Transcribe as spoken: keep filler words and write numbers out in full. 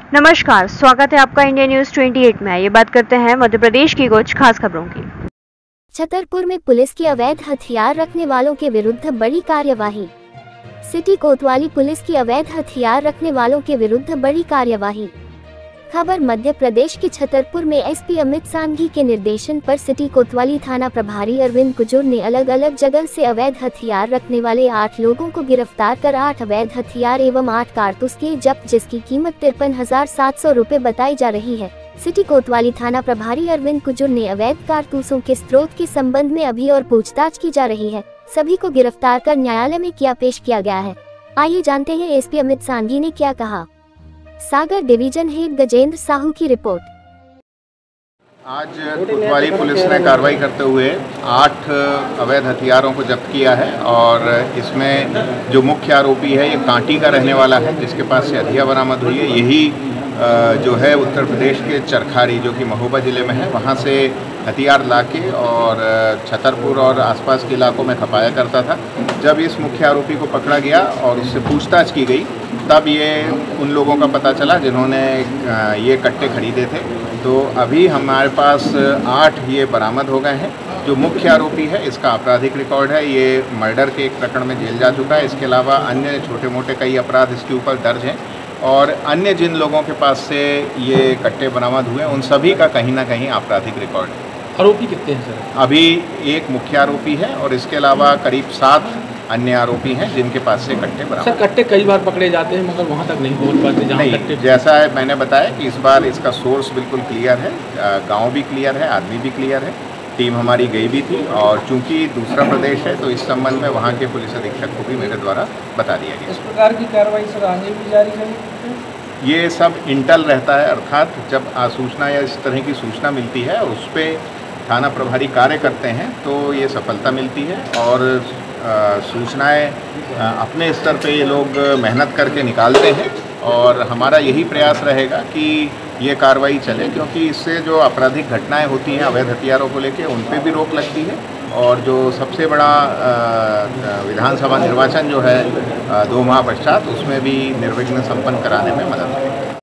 नमस्कार, स्वागत है आपका इंडिया न्यूज अट्ठाईस में। ये बात करते हैं मध्य प्रदेश की कुछ खास खबरों की। छतरपुर में पुलिस की अवैध हथियार रखने वालों के विरुद्ध बड़ी कार्यवाही। सिटी कोतवाली पुलिस की अवैध हथियार रखने वालों के विरुद्ध बड़ी कार्यवाही। खबर मध्य प्रदेश के छतरपुर में एसपी अमित सांघी के निर्देशन पर सिटी कोतवाली थाना प्रभारी अरविंद कुजूर ने अलग अलग जगह से अवैध हथियार रखने वाले आठ लोगों को गिरफ्तार कर आठ अवैध हथियार एवं आठ कारतूस किए जब्त, जिसकी कीमत तिरपन हजार सात सौ रूपए बताई जा रही है। सिटी कोतवाली थाना प्रभारी अरविंद कुजूर ने अवैध कारतूसों के स्रोत के संबंध में अभी और पूछताछ की जा रही है। सभी को गिरफ्तार कर न्यायालय में किया पेश किया गया है। आइए जानते हैं एसपी अमित सांघी ने क्या कहा। सागर डिवीजन हेड गजेंद्र साहू की रिपोर्ट। आज कोतवाली पुलिस ने कार्रवाई करते हुए आठ अवैध हथियारों को जब्त किया है और इसमें जो मुख्य आरोपी है ये कांटी का रहने वाला है, जिसके पास से हथियार बरामद हुई है। यही जो है उत्तर प्रदेश के चरखारी जो कि महोबा ज़िले में है, वहाँ से हथियार लाके और छतरपुर और आसपास के इलाकों में खपाया करता था। जब इस मुख्य आरोपी को पकड़ा गया और उससे पूछताछ की गई, तब ये उन लोगों का पता चला जिन्होंने ये कट्टे खरीदे थे। तो अभी हमारे पास आठ ये बरामद हो गए हैं। जो मुख्य आरोपी है इसका आपराधिक रिकॉर्ड है, ये मर्डर के एक प्रकरण में जेल जा चुका है। इसके अलावा अन्य छोटे मोटे कई अपराध इसके ऊपर दर्ज हैं और अन्य जिन लोगों के पास से ये कट्टे बरामद हुए उन सभी का कहीं ना कहीं आपराधिक रिकॉर्ड है। आरोपी कितने हैं सर? अभी एक मुख्य आरोपी है और इसके अलावा करीब सात अन्य आरोपी हैं जिनके पास से कट्टे बरामद। सर कट्टे कई बार पकड़े जाते हैं मगर वहाँ तक नहीं पहुँच पाते जहाँ कट्टे। जैसा है मैंने बताया कि इस बार इसका सोर्स बिल्कुल क्लियर है, गांव भी क्लियर है, आदमी भी क्लियर है। टीम हमारी गई भी थी और चूंकि दूसरा प्रदेश है तो इस संबंध में वहाँ के पुलिस अधीक्षक को भी मेरे द्वारा बता दिया गया। इस प्रकार की कार्रवाई सर आगे भी जारी रहेगी? ये सब इंटेल रहता है, अर्थात जब सूचना या इस तरह की सूचना मिलती है उस पर थाना प्रभारी कार्य करते हैं तो ये सफलता मिलती है और सूचनाएं अपने स्तर पे ये लोग मेहनत करके निकालते हैं और हमारा यही प्रयास रहेगा कि ये कार्रवाई चले, क्योंकि इससे जो आपराधिक घटनाएं होती हैं अवैध हथियारों को लेके उन पे भी रोक लगती है और जो सबसे बड़ा विधानसभा निर्वाचन जो है दो माह पश्चात उसमें भी निर्विघ्न संपन्न कराने में मदद मिलेगी।